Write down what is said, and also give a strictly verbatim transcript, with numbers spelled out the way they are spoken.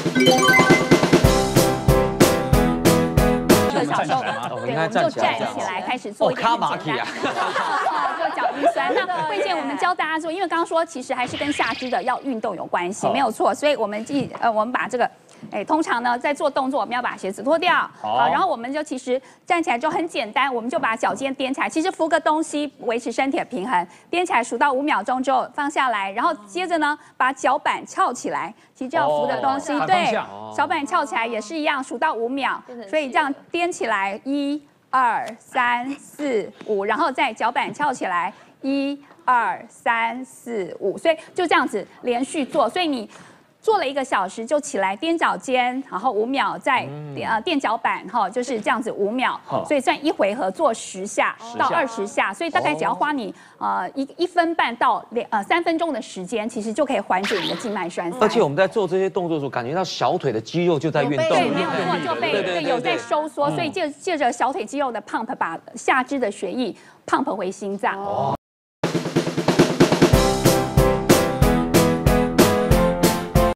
小时候，对，我们就站起来开始做一点很简单，做脚底酸。那慧健，我们教大家做，因为刚刚说其实还是跟下肢的要运动有关系，没有错。所以我们记呃，我们把这个。 哎，通常呢，在做动作，我们要把鞋子脱掉，好，然后我们就其实站起来就很简单，我们就把脚尖踮起来，其实扶个东西维持身体的平衡，踮起来数到五秒钟之后放下来，然后接着呢把脚板翘起来，其实这样扶的东西，对，脚板翘起来也是一样，数到五秒，所以这样踮起来，一、二、三、四、五，然后再脚板翘起来，一、二、三、四、五，所以就这样子连续做，所以你。 做了一个小时就起来踮脚尖，然后五秒再呃垫脚板哈，就是这样子五秒，所以算一回合做十下到二十下，所以大概只要花你呃一一分半到两呃三分钟的时间，其实就可以缓解你的静脉栓塞。 而且我们在做这些动作的时候，感觉到小腿的肌肉就在运动， 对，没有错，就被对有在收缩，所以借借着小腿肌肉的 pump 把下肢的血液 pump 回心脏。